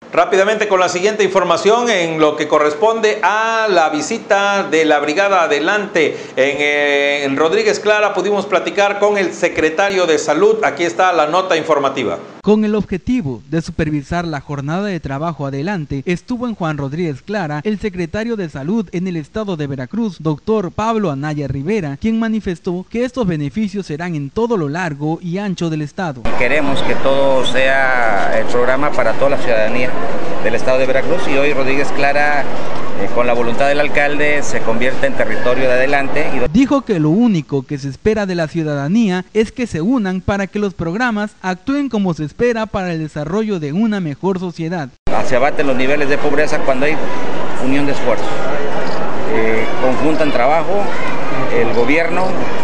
Rápidamente con la siguiente información en lo que corresponde a la visita de la Brigada Adelante en Rodríguez Clara, pudimos platicar con el secretario de Salud. Aquí está la nota informativa. Con el objetivo de supervisar la jornada de trabajo Adelante, estuvo en Juan Rodríguez Clara el secretario de Salud en el estado de Veracruz, doctor Pablo Anaya Rivera, quien manifestó que estos beneficios serán en todo lo largo y ancho del estado. Queremos que todo sea el programa para toda la ciudadanía del estado de Veracruz, y hoy Rodríguez Clara, con la voluntad del alcalde, se convierte en territorio de Adelante. Dijo que lo único que se espera de la ciudadanía es que se unan para que los programas actúen como se espera para el desarrollo de una mejor sociedad. Se abaten los niveles de pobreza cuando hay unión de esfuerzos. Conjuntan trabajo, el gobierno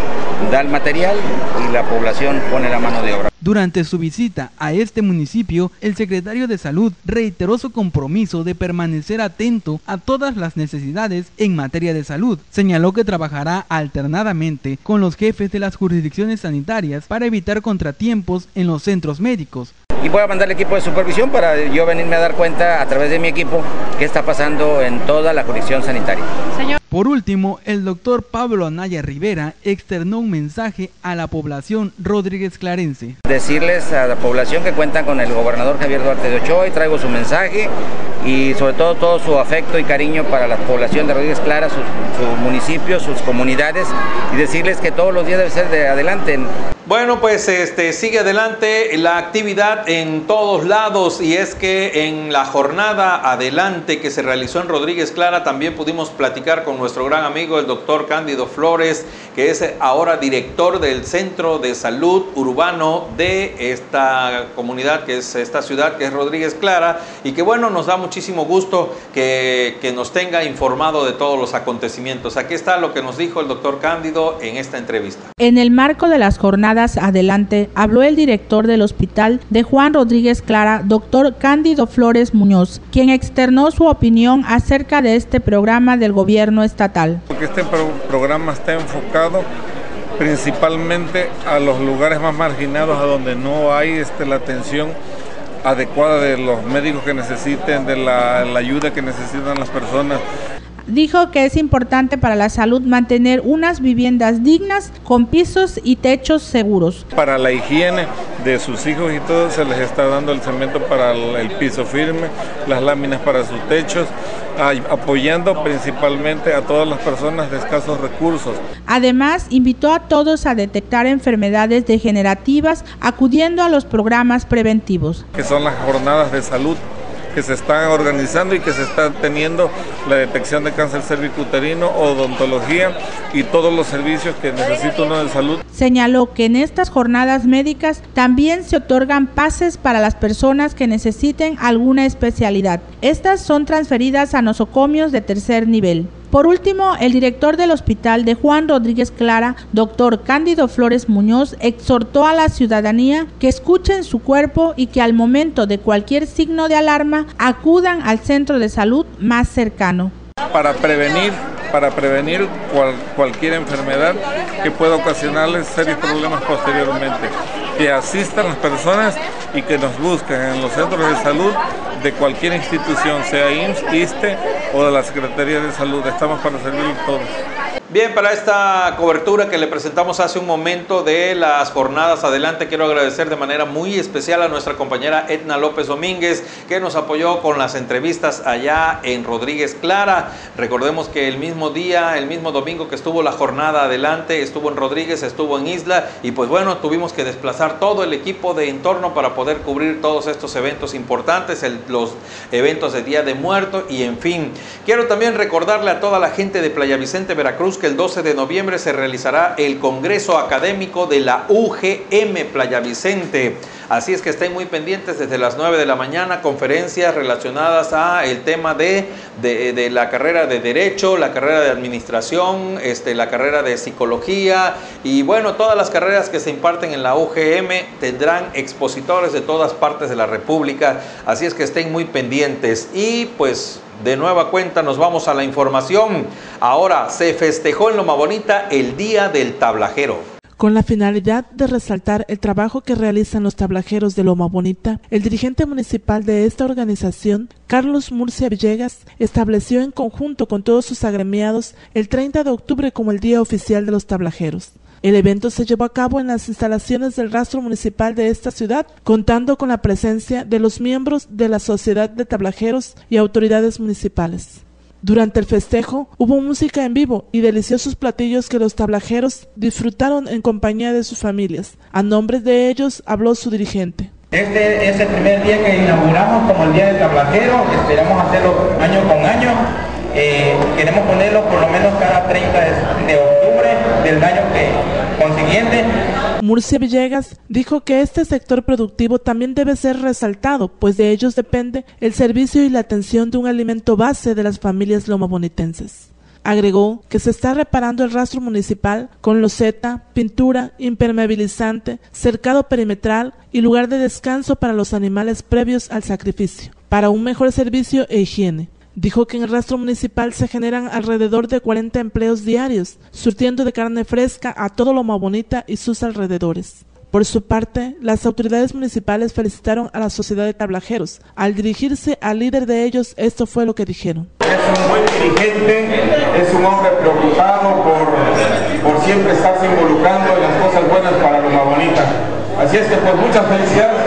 da el material y la población pone la mano de obra. Durante su visita a este municipio, el secretario de Salud reiteró su compromiso de permanecer atento a todas las necesidades en materia de salud. Señaló que trabajará alternadamente con los jefes de las jurisdicciones sanitarias para evitar contratiempos en los centros médicos. Y voy a mandar el equipo de supervisión para yo venirme a dar cuenta a través de mi equipo qué está pasando en toda la jurisdicción sanitaria. Señor. Por último, el doctor Pablo Anaya Rivera externó un mensaje a la población rodríguez clarense. Decirles a la población que cuentan con el gobernador Javier Duarte de Ochoa, y traigo su mensaje y sobre todo su afecto y cariño para la población de Rodríguez Clara, su municipio, sus comunidades, y decirles que todos los días debe ser de Adelante. Bueno, pues sigue adelante la actividad en todos lados, y es que en la jornada Adelante que se realizó en Rodríguez Clara también pudimos platicar con nuestro gran amigo el doctor Cándido Flores, que es ahora director del Centro de Salud Urbano de esta comunidad, que es esta ciudad que es Rodríguez Clara, y que bueno, nos da muchísimo gusto que nos tenga informado de todos los acontecimientos. Aquí está lo que nos dijo el doctor Cándido en esta entrevista. En el marco de las jornadas Adelante, habló el director del Hospital de Juan Rodríguez Clara, doctor Cándido Flores Muñoz, quien externó su opinión acerca de este programa del gobierno estatal. Porque este programa está enfocado principalmente a los lugares más marginados, a donde no hay la atención adecuada de los médicos que necesiten, de la ayuda que necesitan las personas. Dijo que es importante para la salud mantener unas viviendas dignas con pisos y techos seguros. Para la higiene de sus hijos y todo, se les está dando el cemento para el piso firme, las láminas para sus techos, apoyando principalmente a todas las personas de escasos recursos. Además, invitó a todos a detectar enfermedades degenerativas acudiendo a los programas preventivos. Que son las jornadas de salud que se están organizando y que se está teniendo la detección de cáncer cervicuterino, odontología y todos los servicios que necesita uno de salud. Señaló que en estas jornadas médicas también se otorgan pases para las personas que necesiten alguna especialidad. Estas son transferidas a nosocomios de tercer nivel. Por último, el director del Hospital de Juan Rodríguez Clara, doctor Cándido Flores Muñoz, exhortó a la ciudadanía que escuchen su cuerpo y que al momento de cualquier signo de alarma acudan al centro de salud más cercano. Para prevenir cualquier enfermedad que pueda ocasionarles serios problemas posteriormente. Que asistan las personas y que nos busquen en los centros de salud de cualquier institución, sea IMSS, ISSSTE o de la Secretaría de Salud. Estamos para servirles todos. Bien, para esta cobertura que le presentamos hace un momento de las jornadas Adelante, quiero agradecer de manera muy especial a nuestra compañera Edna López Domínguez, que nos apoyó con las entrevistas allá en Rodríguez Clara. Recordemos que el mismo día, el mismo domingo que estuvo la jornada Adelante, estuvo en Rodríguez, estuvo en Isla, y pues bueno, tuvimos que desplazar todo el equipo de entorno para poder cubrir todos estos eventos importantes, los eventos de Día de Muertos y en fin. Quiero también recordarle a toda la gente de Playa Vicente, Veracruz, que el 12 de noviembre se realizará el Congreso Académico de la UGM Playa Vicente. Así es que estén muy pendientes desde las 9 de la mañana, conferencias relacionadas a el tema de la carrera de Derecho, la carrera de Administración, la carrera de Psicología y bueno, todas las carreras que se imparten en la UGM tendrán expositores de todas partes de la República. Así es que estén muy pendientes y pues de nueva cuenta nos vamos a la información. Ahora se festejó en Loma Bonita el Día del Tablajero. Con la finalidad de resaltar el trabajo que realizan los tablajeros de Loma Bonita, el dirigente municipal de esta organización, Carlos Murcia Villegas, estableció en conjunto con todos sus agremiados el 30 de octubre como el Día Oficial de los Tablajeros. El evento se llevó a cabo en las instalaciones del rastro municipal de esta ciudad, contando con la presencia de los miembros de la Sociedad de Tablajeros y autoridades municipales. Durante el festejo hubo música en vivo y deliciosos platillos que los tablajeros disfrutaron en compañía de sus familias. A nombre de ellos habló su dirigente. Este es el primer día que inauguramos como el Día del Tablajero, esperamos hacerlo año con año. Queremos ponerlo por lo menos cada 30 de octubre del año consiguiente. Murcia Villegas dijo que este sector productivo también debe ser resaltado, pues de ellos depende el servicio y la atención de un alimento base de las familias lomabonitenses. Agregó que se está reparando el rastro municipal con loseta, pintura, impermeabilizante, cercado perimetral y lugar de descanso para los animales previos al sacrificio, para un mejor servicio e higiene. Dijo que en el rastro municipal se generan alrededor de 40 empleos diarios, surtiendo de carne fresca a todo Loma Bonita y sus alrededores. Por su parte, las autoridades municipales felicitaron a la Sociedad de Tablajeros. Al dirigirse al líder de ellos, esto fue lo que dijeron. Es un buen dirigente, es un hombre preocupado por siempre estarse involucrando en las cosas buenas para Loma Bonita. Así es que pues muchas felicidades.